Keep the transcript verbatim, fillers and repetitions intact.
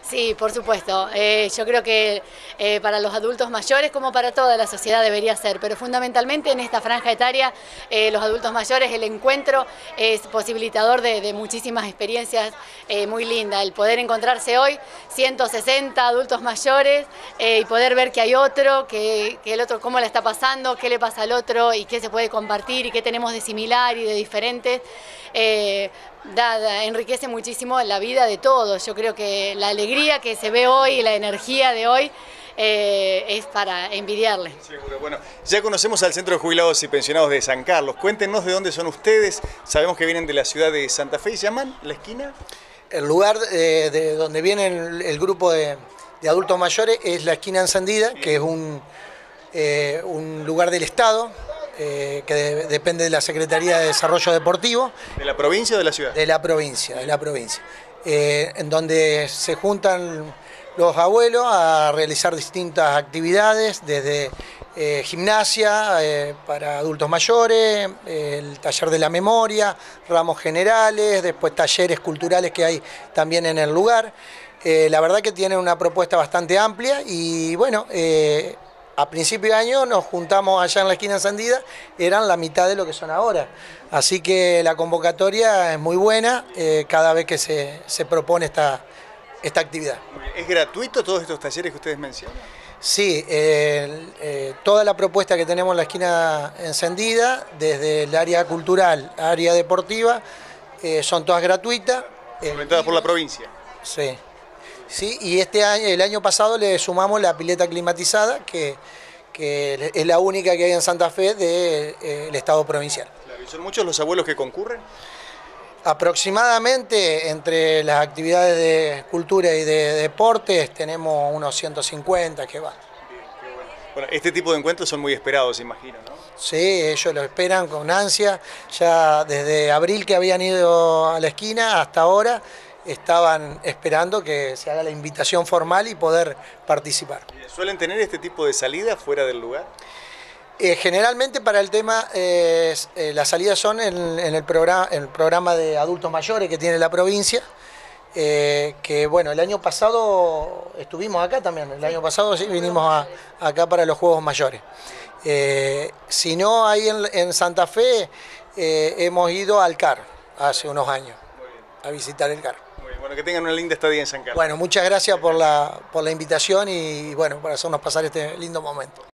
Sí, por supuesto. Eh, yo creo que eh, para los adultos mayores, como para toda la sociedad, debería ser, pero fundamentalmente en esta franja etaria, eh, los adultos mayores, el encuentro es posibilitador de, de muchísimas experiencias eh, muy lindas. El poder encontrarse hoy ciento sesenta adultos mayores eh, y poder ver que hay otro, que, que el otro cómo la está pasando, qué le pasa al otro y qué se puede compartir y qué tenemos de similar y de diferentes. Eh, da, da, enriquece muchísimo la vida de todos. Yo creo que la alegría que se ve hoy y la energía de hoy eh, es para envidiarle. Seguro. Bueno, ya conocemos al Centro de Jubilados y Pensionados de San Carlos. Cuéntenos de dónde son ustedes. Sabemos que vienen de la ciudad de Santa Fe. ¿Se llaman La Esquina? El lugar eh, de donde viene el, el grupo de, de adultos mayores es La Esquina Encendida, que es un, eh, un lugar del Estado, Eh, que de, depende de la Secretaría de Desarrollo Deportivo. ¿De la provincia o de la ciudad? De la provincia, de la provincia. Eh, en donde se juntan los abuelos a realizar distintas actividades, desde eh, gimnasia eh, para adultos mayores, eh, el taller de la memoria, ramos generales, después talleres culturales que hay también en el lugar. Eh, la verdad que tiene una propuesta bastante amplia y bueno, eh, a principio de año nos juntamos allá en La Esquina Encendida, eran la mitad de lo que son ahora. Así que la convocatoria es muy buena eh, cada vez que se, se propone esta, esta actividad. ¿Es gratuito todos estos talleres que ustedes mencionan? Sí, eh, eh, toda la propuesta que tenemos en La Esquina Encendida, desde el área cultural, área deportiva, eh, son todas gratuitas. Fomentadas por la provincia. Sí. Sí, y este año, el año pasado le sumamos la pileta climatizada, que, que es la única que hay en Santa Fe del de, eh, Estado provincial. Claro, ¿y son muchos los abuelos que concurren? Aproximadamente entre las actividades de cultura y de deportes tenemos unos ciento cincuenta que van. Bien, qué bueno. Bueno, este tipo de encuentros son muy esperados, imagino, ¿no? Sí, ellos lo esperan con ansia. Ya desde abril que habían ido a La Esquina hasta ahora, estaban esperando que se haga la invitación formal y poder participar. ¿Suelen tener este tipo de salidas fuera del lugar? Eh, generalmente para el tema, eh, eh, las salidas son en, en, el programa, en el programa de adultos mayores que tiene la provincia, eh, que bueno, el año pasado estuvimos acá también, el año pasado sí vinimos a, acá para los Juegos Mayores. Eh, si no, ahí en, en Santa Fe eh, hemos ido al C A R hace unos años a visitar el C A R. Bueno, que tengan una linda estadía en San Carlos. Bueno, muchas gracias por la, por la invitación y bueno, por hacernos pasar este lindo momento.